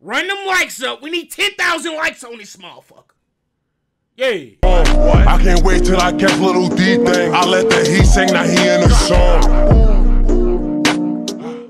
Run them likes up. We need 10,000 likes on this motherfucker. Yeah. I can't wait till I catch Little D thing. I let the heat sing, now he in the song.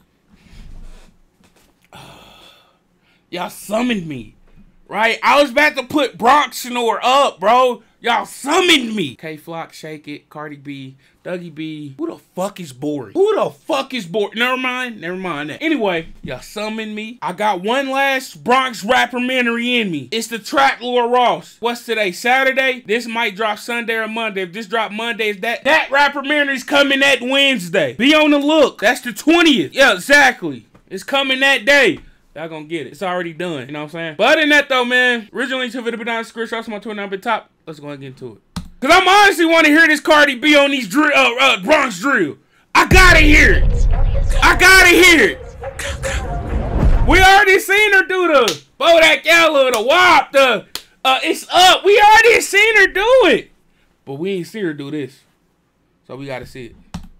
Y'all summoned me, right? I was about to put Bronx Snore up, bro. Y'all summoned me. K-Flock, Shake It, Cardi B, Dougie B. Who the fuck is boring? Who the fuck is boring? Never mind that. Anyway, y'all summoned me. I got one last Bronx rappermentary in me. It's the track Laura Ross. What's today? Saturday? This might drop Sunday or Monday. If this drop Monday, that rappermentary's coming that Wednesday. Be on the look. That's the 20th. Yeah, exactly. It's coming that day. Y'all gonna get it. It's already done. You know what I'm saying? But other than that, though, man, originally to video down the screen, shots my Twitter number top. Let's go ahead and get into it. Cause I'm honestly want to hear this Cardi B on these Bronx drill. I gotta hear it. I gotta hear it. We already seen her do the Bodak Yellow, the WAP, the It's Up. We already seen her do it, but we ain't seen her do this. So we gotta see it.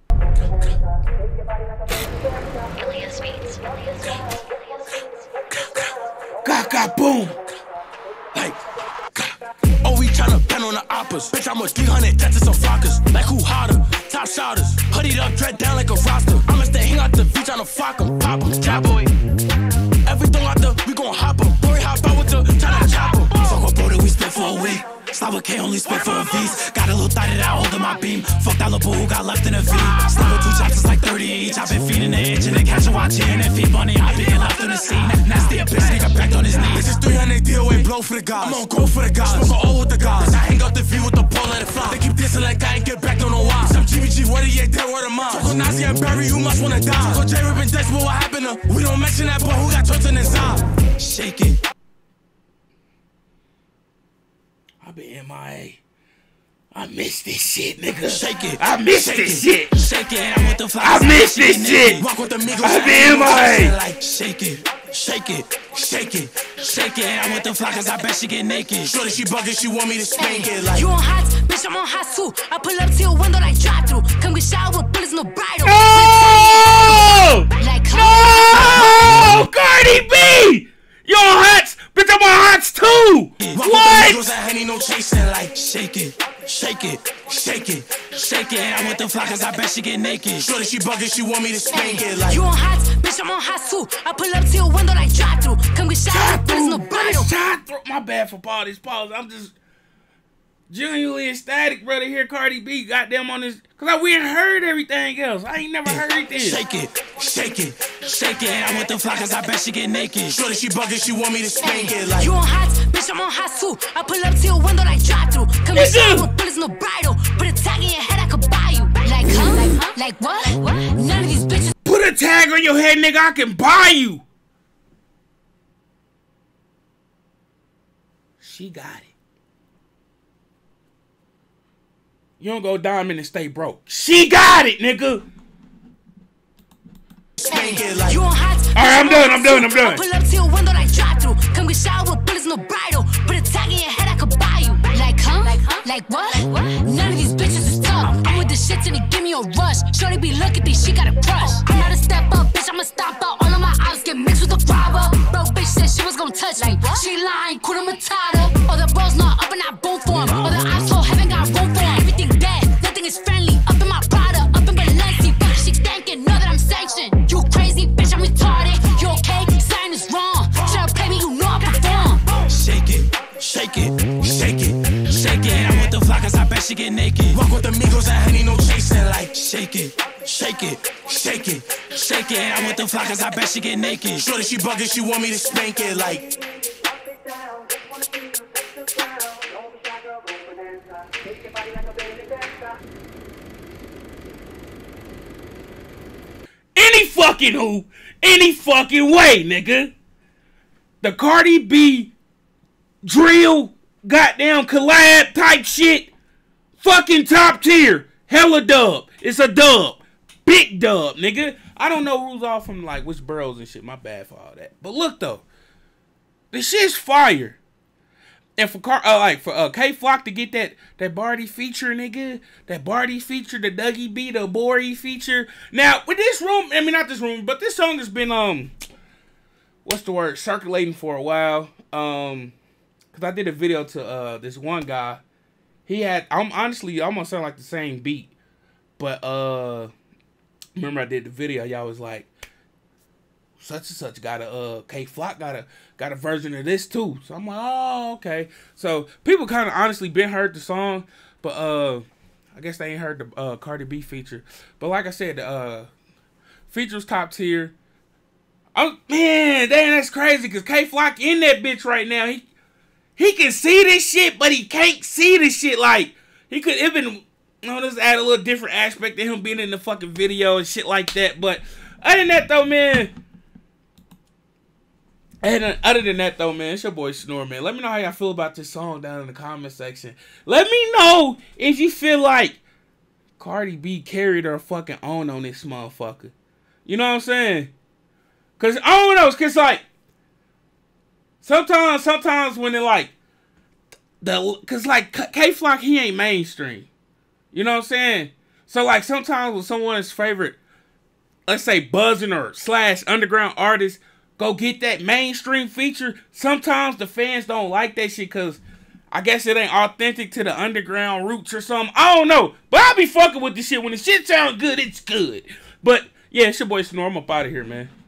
Got boom. Like, oh, we tryna pen on the oppas. Bitch, I'm a 300, that's some flockers. Like who harder? Top shotters. Hoodied up, dread down like a roster. I'ma stay hang out the beach on the flock 'em, pop 'em, trap boy. Everything out there, we gon' hop 'em. Boy, hop out with the tryna chop 'em. Fuck with Brody, we spit for a week. Slava K only spit for a V's. Got a little thigh that I hold in my beam. Fuck that little boo who got left in a V. Slava 2 chops is like 30 each. I've been feeding the itch and the catch and watching and feed bunny. I've been left on the scene. Nasty a bitch, nigga back on his knees. This is 300 DOA blow for the guys. I'm on go for the guys. Smoke all with the guys. I hang out the V with the pole, let it fly. They keep dissing like I ain't get back, don't know why. Some GBG, what he ain't dead, word of mine. Talk on Nazi and Barry, you must wanna die. Talk on J-Rip and Dex, but what happened to? We don't mention that boy who got tortured inside. Shake it. I've been MIA. I miss this shit, nigga. Shake it. I miss this shit. Shake it. I'm with the fly. I miss this shit. Walk with the Migos. I been MIA. Like shake it. Shake it. Shake it. Shake it. I'm with the fly cause I bet she get naked. Shorty, she bugging, she want me to spank it like. You on hot, bitch, I'm on hot too. I pull up to your window like drive through. Come get showered with bullets, no bridle. No! Like No! Cardi B! You on hots? Bitch, I'm on hots too! What? No chasing like shake it. Shake it, shake it, shake it. I'm with the fly cause I bet she get naked. Shorty, she bugging, she want me to spank it like. You on hot, bitch, I'm on hot too. I pull up to your window like drive through. Come get showered with bullets, no bridle. My bad for all these pauses. I'm just genuinely ecstatic, brother. Hear Cardi B goddamn on this. Cause we ain't heard everything else. I ain't never heard this. Shake it, shake it, shake it. I'm with the fly cause I bet she get naked. Shorty, she bugging, she want me to spank it like. You on hot, bitch, I'm on hot too. I pull up to your window like drive through. Come get showered with bullets, no bridle. Put a tag in your head, I could buy you. Like huh? Like what? None of these bitches. Put a tag on your head, nigga. I can buy you. She got it. You don't go diamond and stay broke. She got it, nigga. You on hot? Alright, I'm done. I pull up to your window like drive through. Come get showered with bullets, no bridle. Put a tag in your head, I could buy you. Like huh? Like what? None of these bitches is tough. I'm with the shit till they give me a rush. Shorty be look at this, she got a crush. I'm not a step up, bitch, I'ma stop out. All of my ops get mixed with the robber. Bro, bitch said she was gonna touch me. She lying, Kuna Matata. All the bros not up and I boom for him. All the ops so haven't got room for him. Everything dead, nothing is friendly. Up in my Prada, up in Balenci. But she thinking, know that I'm sanctioned. You crazy, bitch, I'm retarded. You okay? Sign is wrong. Try to play me, you know I perform. Shake it, shake it, shake it, shake it. I'm with the fly cause I bet she get naked. Walk with the Migos and Henny, no chasing like shake it, shake it, shake it, shake it. I'm with the fly cause I bet she get naked. Shorty, she bugging, she want me to spank it like. Any fucking way, nigga. The Cardi B drill, goddamn collab type shit, fucking top tier, hella dub. It's a dub, big dub, nigga. I don't know who's all from like which boroughs and shit. My bad for all that. But look though, the shit's fire. And for K-Flock to get that Barty feature, nigga, that Barty feature, the Dougie B, the Bori feature. Now with this room, I mean not this room, but this song has been what's the word, circulating for a while. Cause I did a video to this one guy. He had, I'm honestly almost sound like the same beat, but remember I did the video. Y'all was like, such and such got a K Flock got a version of this too. So I'm like, oh, okay. So people kind of honestly been heard the song, but I guess they ain't heard the Cardi B feature. But like I said, the feature was top tier. Oh man, damn, that's crazy because K Flock in that bitch right now. He can see this shit, but he can't see this shit. Like, he could even, just add a little different aspect to him being in the fucking video and shit like that. But other than that though, man, it's your boy Snore, man. Let me know how y'all feel about this song down in the comment section. Let me know if you feel like Cardi B carried her fucking own on this motherfucker. You know what I'm saying? Cause I don't know, cause like sometimes when it like cause like K Flock, he ain't mainstream. You know what I'm saying? So like sometimes when someone's favorite, let's say buzzing or / underground artist go get that mainstream feature, sometimes the fans don't like that shit cause I guess it ain't authentic to the underground roots or something. I don't know. But I be fucking with the shit. When the shit sounds good, it's good. But yeah, it's your boy Snore. I'm up out of here, man.